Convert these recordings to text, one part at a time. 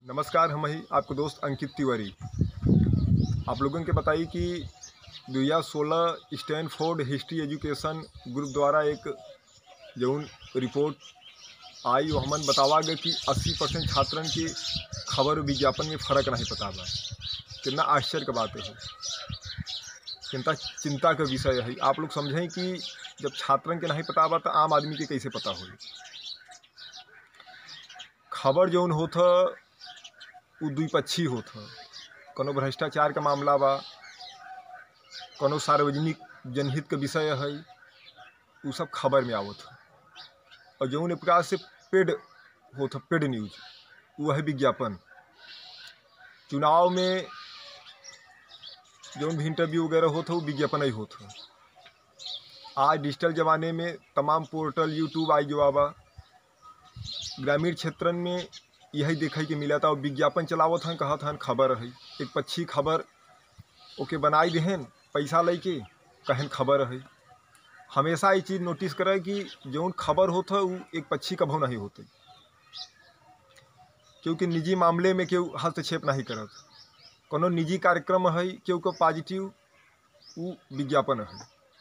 नमस्कार, हम ही आपको दोस्त अंकित तिवारी। आप लोगों के बताइए कि 2016 स्टैनफोर्ड हिस्ट्री एजुकेशन ग्रुप द्वारा एक जौन रिपोर्ट आई वो हमन बतावा गया कि 80% छात्रन की खबर और विज्ञापन में फ़र्क नहीं पता बा। कितना आश्चर्य का बात है, चिंता का विषय है। आप लोग समझें कि जब छात्रन के नहीं पता बा तो आम आदमी के कैसे पता हो। खबर जौन होता वो द्विपक्षी होता, कोनो भ्रष्टाचार का मामला बा, कोनो सार्वजनिक जनहित का विषय है, वो सब खबर में आवत है। और जौन एक प्रकार से पेड होता, पेड न्यूज, वो है विज्ञापन। चुनाव में जौन भी इंटरव्यू वगैरह होता वो विज्ञापन ही होता। आज डिजिटल ज़माने में तमाम पोर्टल यूट्यूब आई जो आवा, ग्रामीण क्षेत्रन में यही देखे के मिला था। और विज्ञापन चलावत हैं, कहत हैं खबर है, एक पक्षी खबर ओके बनाई देहन पैसा लेके कहन खबर है। हमेशा ये चीज़ नोटिस करें कि जौन खबर होता वो एक पक्षी कभू नहीं होते, क्योंकि निजी मामले में क्यों हस्तक्षेप नहीं करत। कोनो निजी कार्यक्रम है क्यों को पॉजिटिव वो विज्ञापन है।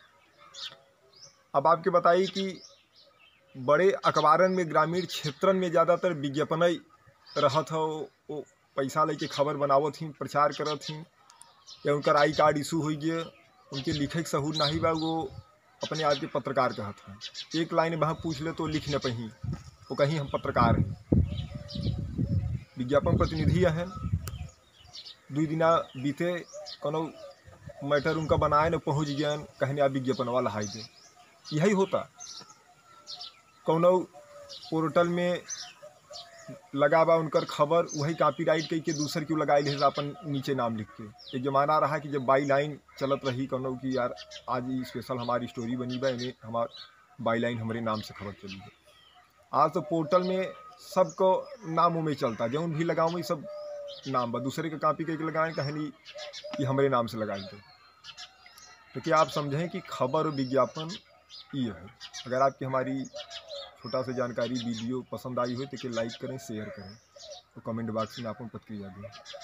अब आपके बताइए कि बड़े अखबारन में ग्रामीण क्षेत्रन में ज़्यादातर विज्ञापन ही रहत हो। वो पैसा लेके खबर बनावत ही, प्रचार करत ही, या उनका आई कार्ड इशू हो गया, उनके लिखे के सहूर नहीं बा, वो अपने आप के पत्रकार कहत हैं। एक लाइन वहाँ पूछ ले तो लिख न पही, वो कहीं हम पत्रकार हैं, विज्ञापन प्रतिनिधि हैं। 2 दिन बीते कोनो मैटर उनका बनाए न पहुँच गया, कहने आप विज्ञापन वाला हाई दे। यही होता कोनो पोर्टल में लगा बा उनकर खबर, वही कॉपीराइट करके दूसर क्यों लगाई ले अपन नीचे नाम लिख के। एक जमाना रहा कि जब बाई लाइन चलत रही कोनो कि यार आज ये स्पेशल हमारी स्टोरी बनी बा, इन्हें हमार बाई लाइन हमारे नाम से खबर चली है। आज तो पोर्टल में सबको नाम में चलता, जौन भी लगाऊँ सब नाम बा, दूसरे के कॉपी करके लगाएं कहानी कि हमारे नाम से लगाई दे। तो क्या आप समझें कि खबर और विज्ञापन ये है। अगर आपकी हमारी छोटा सा जानकारी वीडियो पसंद आई हो तो लाइक करें, शेयर करें, तो कमेंट बॉक्स में आप प्रतिक्रिया दें।